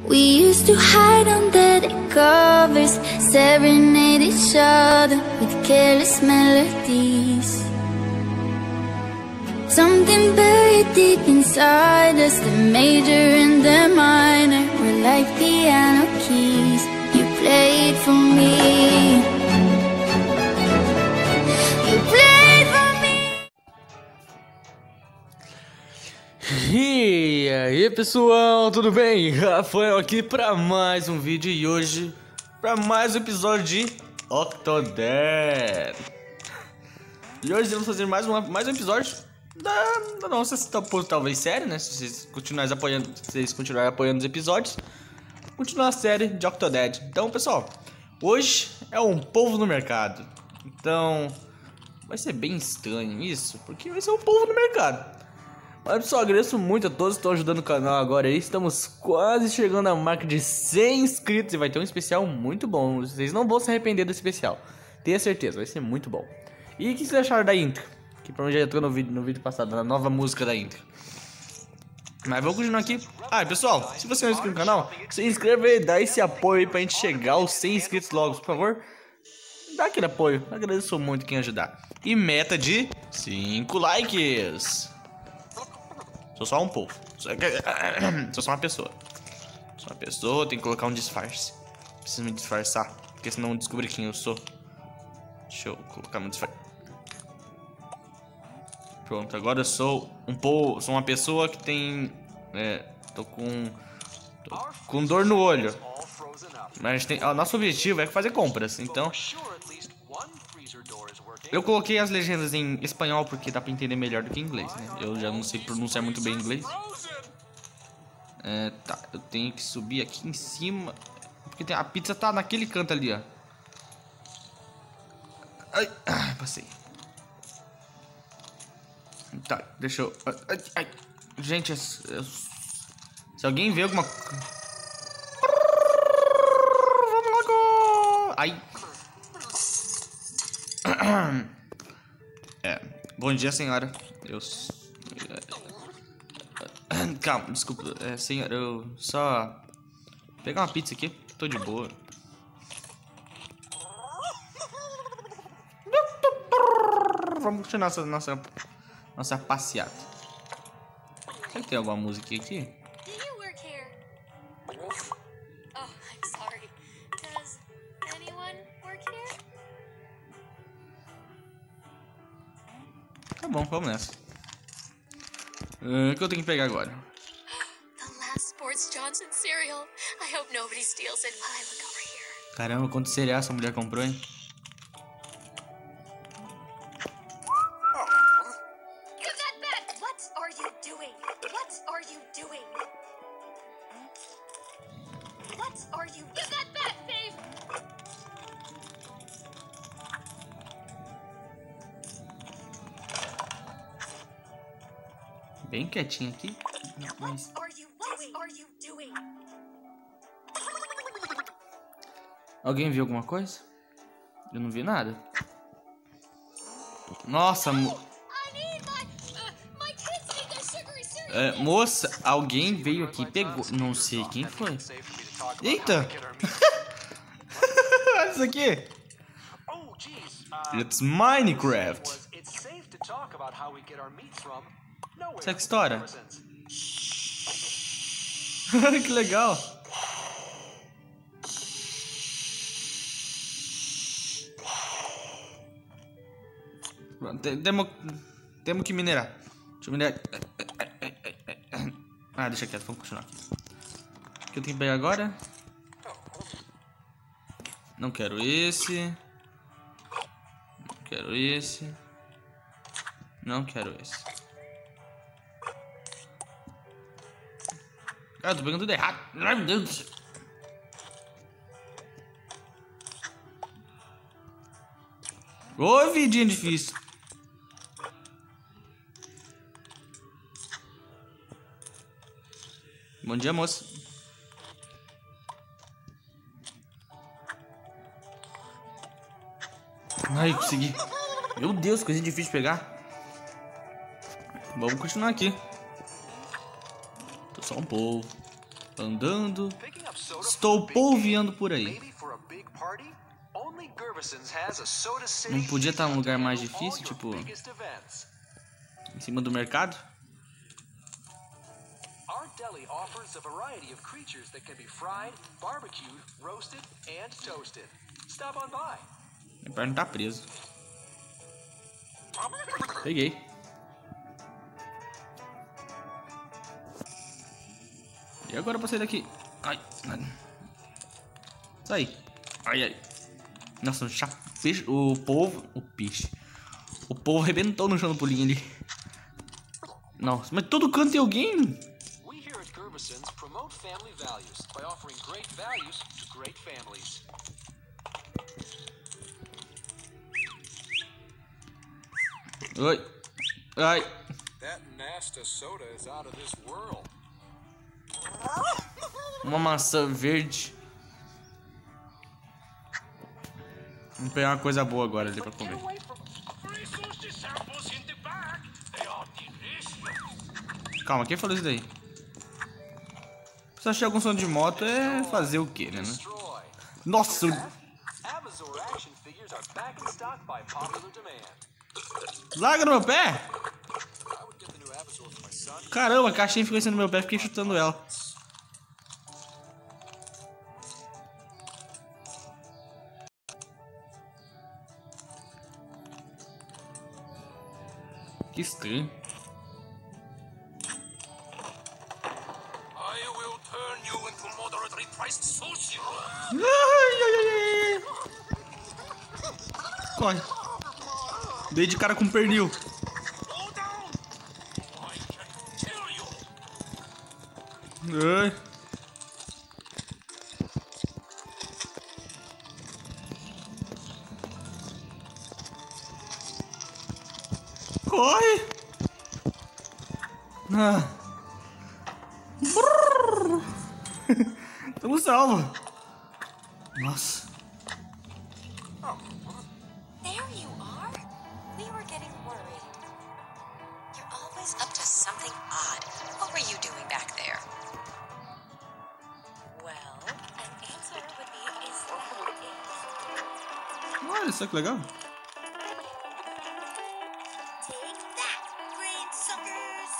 We used to hide under the covers, serenade each other with careless melodies. Something buried deep inside us, the major and the minor were like piano keys. You played for me. You played for me. E aí pessoal, tudo bem? Rafael aqui para mais um vídeo e hoje para mais um episódio de Octodad. E hoje vamos fazer mais um episódio da nossa talvez série, né? Se vocês continuarem apoiando os episódios, continuar a série de Octodad. Então pessoal, hoje é um povo no mercado. Então vai ser bem estranho isso, porque vai ser um povo no mercado. Mas pessoal, agradeço muito a todos que estão ajudando o canal agora aí. Estamos quase chegando à marca de 100 inscritos e vai ter um especial muito bom. Vocês não vão se arrepender do especial, tenha certeza, vai ser muito bom. E o que vocês acharam da intro? Que provavelmente já entrou no vídeo passado, na nova música da intro. Mas vamos continuar aqui. Ah, pessoal, se você não é inscrito no canal, se inscreva aí, dá esse apoio aí pra gente chegar aos 100 inscritos logo, por favor. Dá aquele apoio, agradeço muito quem ajudar. E meta de 5 likes. Sou só um povo. Sou só uma pessoa. Sou uma pessoa, tenho que colocar um disfarce. Preciso me disfarçar, porque senão descobrir quem eu sou. Deixa eu colocar meu disfarce. Pronto, agora eu sou um povo. Sou uma pessoa que tem. Tô com dor no olho. Mas nosso objetivo é fazer compras, então. Eu coloquei as legendas em espanhol porque dá pra entender melhor do que em inglês, né? Eu já não sei pronunciar muito bem inglês. Tá, eu tenho que subir aqui em cima. Porque a pizza tá naquele canto ali, ó. Ai, passei. Tá, deixa eu... Ai. Gente, se alguém vê alguma... Vamos logo! Ai. Bom dia, senhora. Calma, desculpa. Senhora, eu só... pegar uma pizza aqui, tô de boa. Vamos continuar nossa passeata. Será que tem alguma música aqui? Tá bom, vamos nessa. O que eu tenho que pegar agora? Caramba, quanto cereal essa mulher comprou, hein? Bem quietinho aqui. Mas... Alguém viu alguma coisa? Eu não vi nada. Nossa, moça, alguém veio aqui e pegou. Não sei quem foi. Eita! Olha isso aqui. It's Minecraft. Será que estoura? Que legal. Temos que minerar. Deixa eu minerar. Ah, deixa quieto, vamos continuar aqui. O que eu tenho que pegar agora? Não quero esse. Não quero esse. Não quero esse. Ah, eu tô pegando tudo errado. Ai, meu Deus do céu. Ô, vidinha difícil. Bom dia, moça. Ai, consegui. Meu Deus, coisa difícil de pegar. Vamos continuar aqui. Tô só um povo andando Estou polviando por aí. Não podia estar num lugar mais difícil, tipo em cima do mercado? Our deli offers a variety of creatures that can be fried, barbecued, roasted, and toasted. Stop on by. Meu pé não tá preso. Peguei. E agora pra sair daqui? Ai. Sai. Ai, ai. Nossa, peixe. O povo. O peixe. O povo arrebentou no chão do pulinho ali. Nossa, mas todo canto tem alguém. We here at Gerbisons promote family values by offering great values to great families. Oi. Ai. That Nasta soda is out of this world. Uma maçã verde. Vamos pegar uma coisa boa agora ali pra comer. Calma, quem falou isso daí? Se achar algum som de moto é fazer o quê, né? Nossa! Larga no meu pé! Caramba, a caixinha ficou em cima do meu pé, fiquei chutando ela. Que estranho. Corre. Dei de cara com pernil. Ai. Corre. Tamo salvo. Nossa. There you are. We were getting worried. You're always up to something odd. What were you doing back there? Well, an answer would be Olha só que legal. Take that, brain suckers.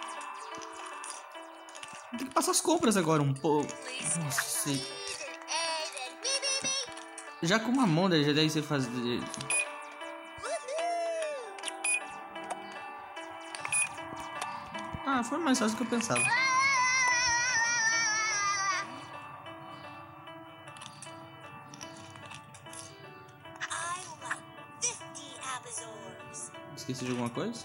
Tem que passar as compras agora um pouco. Nossa, sei. Já com uma mão já deve ser fazer. Ah, foi mais fácil do que eu pensava. Esqueci de alguma coisa?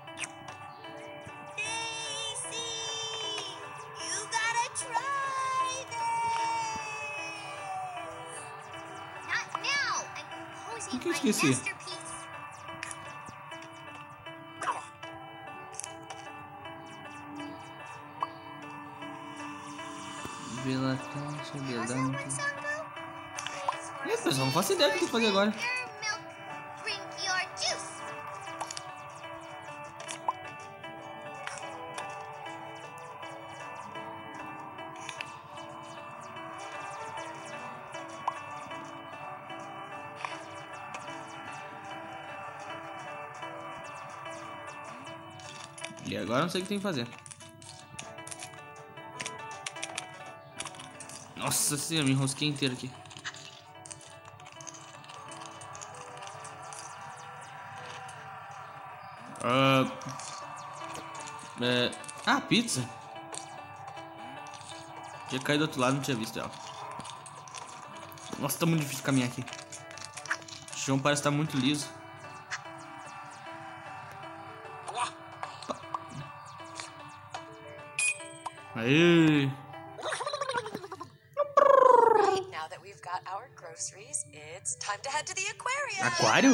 O que eu esqueci? Vila Caixa, Belanca. Pessoal, não faço ideia do que eu vou fazer agora. E agora não sei o que tem que fazer. Nossa senhora, me enrosquei inteiro aqui. Pizza. Tinha caído do outro lado, não tinha visto ela. Nossa, tá muito difícil caminhar aqui. O chão parece estar muito liso. Aí. Now that we've got our groceries, it's time to head to the aquarium. Aquário?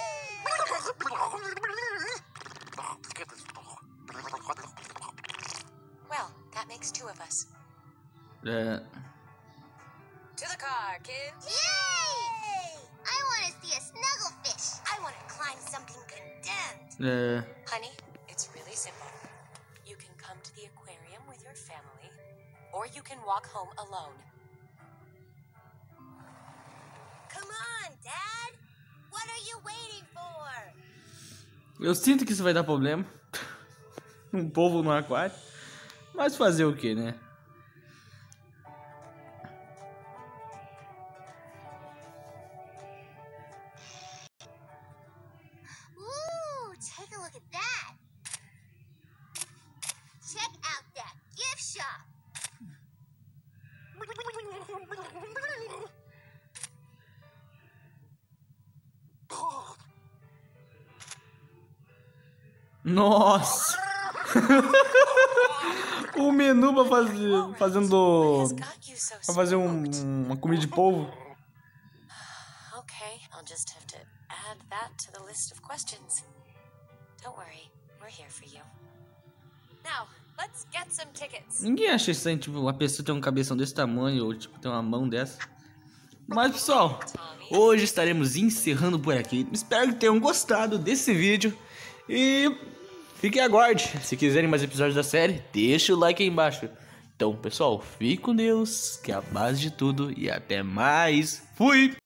Well, that makes two of us. É. To the car, kids. Yay! I want to see a snugglefish. I want to climb something condemned. Honey, it's really simple. You can come to the aquarium with your family, or you can walk home alone. Come on, Dad. What are you waiting for? Eu sinto que isso vai dar problema. Um povo no aquário. Mas fazer o que, né? Ooh, take a look at that. Check out that gift shop. Nossa! O menu pra fazer, fazendo, What has got you so pra fazer spooked? uma comida de polvo. Okay, I'll just have to add that to the list of questions. Don't worry, we're here for you. Now, let's get some tickets. Ninguém acha estranho, tipo, uma pessoa ter um cabeção desse tamanho ou tipo ter uma mão dessa. Mas pessoal, hoje estaremos encerrando por aqui. Espero que tenham gostado desse vídeo e fiquem aguarde. Se quiserem mais episódios da série, deixa o like aí embaixo. Então pessoal, fique com Deus, que é a base de tudo e até mais. Fui!